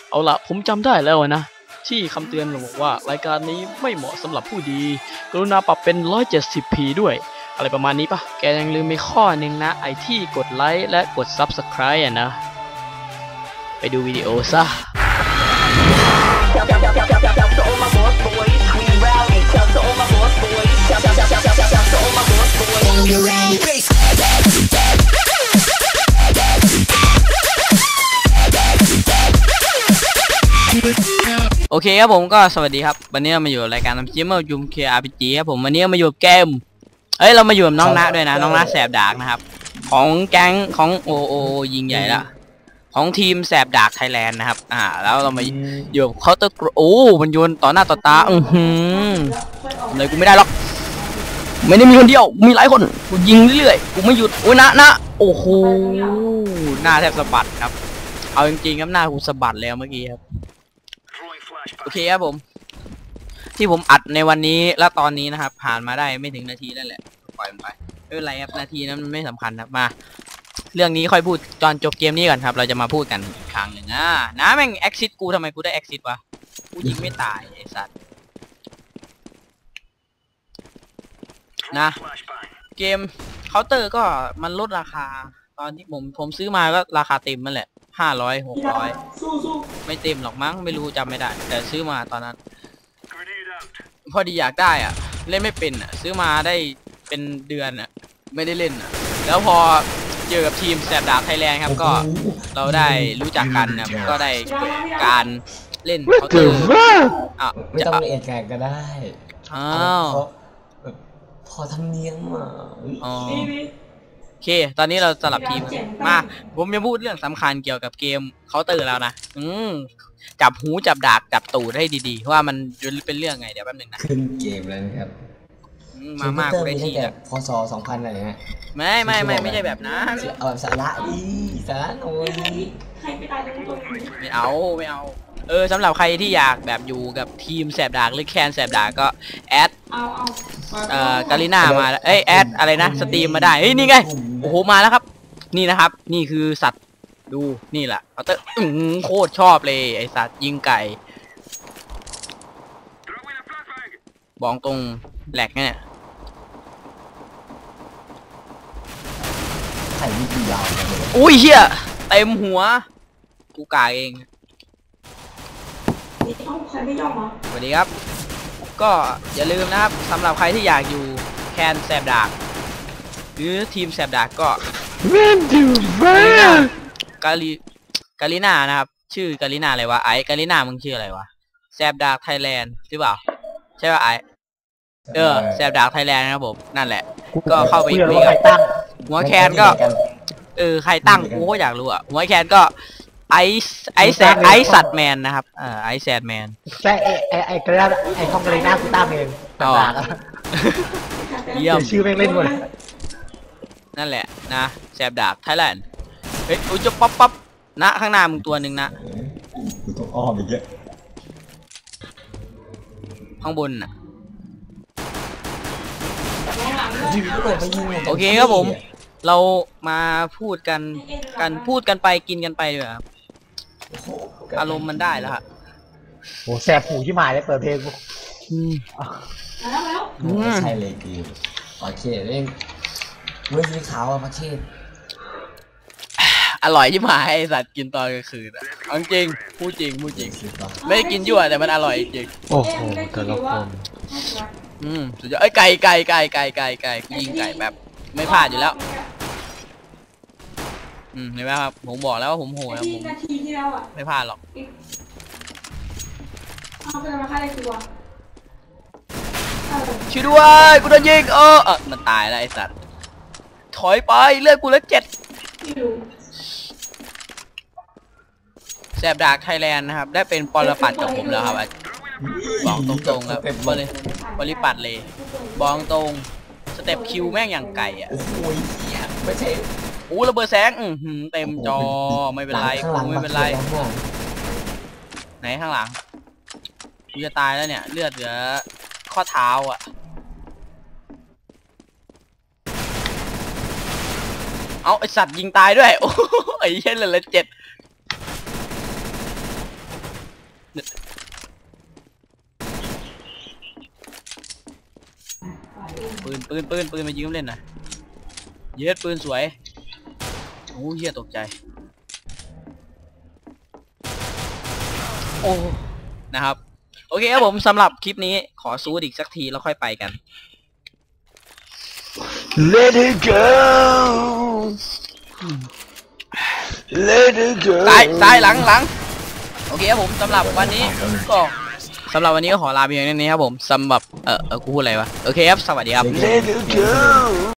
เอาละผมจำได้แล้วนะที่คำเตือนบอกว่ารายการนี้ไม่เหมาะสำหรับผู้ดีกรุณาปรับเป็น 170p ด้วยอะไรประมาณนี้ปะแกยังลืมไม่ข้อหนึ่งนะไอที่กดไลค์และกด Subscribe อ่ะนะไปดูวิดีโอซะโอเคครับผมก็สวัสดีครับวันนี้เรามาอยู่รายการทำคลิปมายุม KRPG ครับผมวันนี้มาอยู่เกมเรามาอยู่กับน้องนะด้วยนะน้องนะแสบดากนะครับของแก๊งของโอยิงใหญ่ละของทีมแสบดากไทยแลนด์นะครับแล้วเรามาอยู่เคาน์เตอร์มันโยนต่อหน้าต่อตาเลยกูไม่ได้หรอกไม่ได้มีคนเดียวมีหลายคนกูยิงเรื่อยๆกูไม่หยุดโอ้ยนะโอ้โหหน้าแทบสะบัดครับเอาจริงๆครับหน้ากูสะบัดแล้วเมื่อกี้ครับโอเคครับผมที่ผมอัดในวันนี้และตอนนี้นะครับผ่านมาได้ไม่ถึงนาทีนั่นแหละปล่อยมันไปไม่เป็นไรครับนาทีนั้นมันไม่สำคัญครับมาเรื่องนี้ค่อยพูดตอนจบเกมนี้ก่อนครับเราจะมาพูดกันอีกครั้งหนึ่งนะแม่งแอคซิสกูทำไมกูได้แอคซิสวะกูยิงไม่ตายไอ้สัตว์นะเกมเคาน์เตอร์ก็มันลดราคาตอนที่ผมซื้อมาก็ราคาเต็มนั่นแหละ500 600ไม่เต็มหรอกมั้งไม่รู้จำไม่ได้แต่ซื้อมาตอนนั้นพอดีอยากได้เล่นไม่เป็นซื้อมาได้เป็นเดือนไม่ได้เล่นแล้วพอเจอกับทีมแสบดาบไทยแลนด์ครับก็เราได้รู้จักกันนะก็ได้การเล่นเขาตื่นไม่ต้องเอ็ดแกก็ได้พอทำเนียมโอเคตอนนี้เราสลับทีมมาผมจะพูดเรื่องสำคัญเกี่ยวกับเกมเคาน์เตอร์แล้วนะจับหูจับดาบจับตูดให้ดีๆว่ามันเป็นเรื่องไงเดี๋ยวแป๊บนึงนะขึ้นเกมแล้วนะครับมากกูได้ที่แบบพศ2000อะไรฮะไม่ใช่แบบนั้นสาระสาระโอ้ยไม่เอาสำหรับใครที่อยากแบบอยู่กับทีมแสบดากหรือแคนแสบดากก็แอดกาลิน่ามาแอดอะไรนะสตรีมมาได้นี่ไงโอ้โหมาแล้วครับนี่นะครับนี่คือสัตว์ดูนี่แหละเคาน์เตอร์โคตรชอบเลยไอสัตว์ยิงไก่บอกตรงแหลกเนี่ยไข่นี่ยาวอุ้ยเฮียเต็มหัวกูกาเองสวัสดีครับก็อย่าลืมนะครับสำหรับใครที่อยากอยู่แคนแสบดากหรือทีมแสบดากก็กาลิน่านะครับชื่อกาลิน่าอะไรวะไอกาลิน่ามึงชื่ออะไรวะแสบดากไทยแลนด์หรือเปล่าใช่ป่ะไอแสบดากไทยแลนด์นะครับผมนั่นแหละก็เข้าไปคุยกับหัวแคนก็ใครตั้งกูก็อยากรู้หัวแคนก็ไอสัตว์แมนนะครับไอแซดแมนใช่ไอกระดาษไอคอมกาลิน่ากูตั้งเองเยี่ยมชื่อแม่งเล่นหมดนั่นแหละนะแสบดากไทยแลนด์อุ้ยจะป๊อปนะข้างหน้ามึงตัวหนึ่งนะกูต้องอ้อมอีกเยอะข้างบนโอเคครับผมเรามาพูดกันไปกินกันไปดีกว่าอารมณ์มันได้แล้วครับโอ้แสบหูที่หมายเลยเปิดเพลงกูใช่เลยคือโอเคเล่นเว้ยสีขาวมาเชดอร่อยที่หมายไอสัตว์กินตอนกลางคืนจริงพูดจริงไม่ได้กินยั่วแต่มันอร่อยจริงโอ้โหแต่ละคนสุดยอดไก่ยิงไก่แบบไม่พลาดอยู่แล้วเห็นไหมครับผมบอกแล้วว่าผมโหดผมไม่พลาดหรอกช่วยด้วยกูโดนยิงมันตายแล้วไอสัตว์ถอยไปเลือดกูเหลือ7แสบดากไทยแลนด์นะครับได้เป็นปรปัตกับผมแล้วครับบอกตรงๆครับบริปัตเลยบอกตรงสเต็ปคิวแม่งอย่างไก่โอ้ยไม่ใช่ระเบิดแสงเต็มจอไม่เป็นไรกูไม่เป็นไรไหนข้างหลังกูจะตายแล้วเนี่ยเลือดเหลือข้อเท้าเอาไอสัตว์ยิงตายด้วยโอ้ยเช่นเลย7 ปืนมายิงเล่นนะเย็ดปืนสวยโอ้เหี้ยตกใจโอ้นะครับโอเคครับผมสำหรับคลิปนี้ขอซูดอีกสักทีแล้วค่อยไปกัน Let it go Let it go ซ้ายหลังโอเคครับผมสำหรับวันนี้ก็ขอลาไปอย่างนี้ครับผมสำหรับกูพูดอะไรวะโอเคครับสวัสดีครับ Let it go